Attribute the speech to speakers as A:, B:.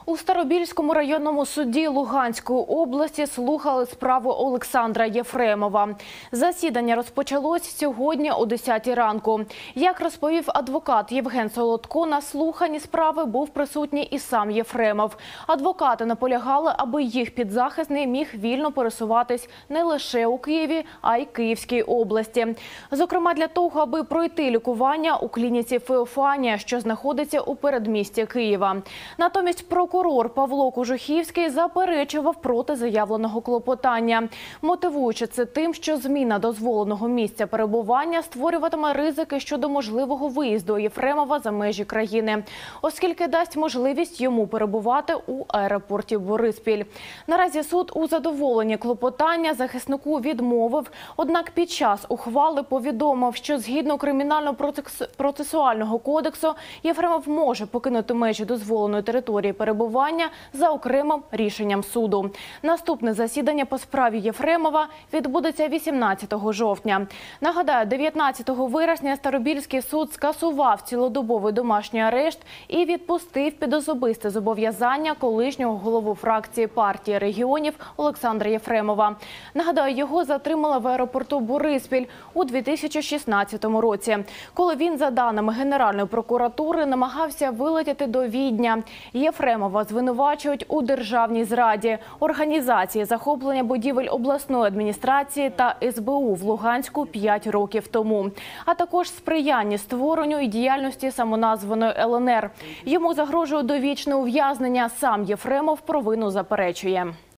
A: У Старобільському районному суді Луганської області слухали справу Олександра Єфремова. Засідання розпочалось сьогодні о 10 ранку. Як розповів адвокат Євген Солодко, на слуханні справи був присутній і сам Єфремов. Адвокати наполягали, аби їх підзахисний міг вільно пересуватись не лише у Києві, а й Київській області. Зокрема, для того, аби пройти лікування у клініці «Феофанія», що знаходиться у передмісті Києва. Натомість прокурор Павло Кожухівський заперечував проти заявленого клопотання, мотивуючи це тим, що зміна дозволеного місця перебування створюватиме ризики щодо можливого виїзду Єфремова за межі країни, оскільки дасть можливість йому перебувати у аеропорті Бориспіль. Наразі суд у задоволенні клопотання захиснику відмовив, однак під час ухвали повідомив, що згідно Кримінально-процесуального кодексу Єфремов може покинути межі дозволеної території перебування за окремим рішенням суду. Наступне засідання по справі Єфремова відбудеться 18 жовтня. Нагадаю, 19 вересня Старобільський суд скасував цілодобовий домашній арешт і відпустив під особисте зобов'язання колишнього голову фракції партії регіонів Олександра Єфремова. Нагадаю, його затримали в аеропорту Бориспіль у 2016 році, коли він, за даними Генеральної прокуратури, намагався вилетіти до Відня. Єфремова звинувачують у державній зраді, організації захоплення будівель обласної адміністрації та СБУ в Луганську 5 років тому, а також сприяння створенню і діяльності самоназваної ЛНР. Йому загрожує довічне ув'язнення. Сам Єфремов провину заперечує.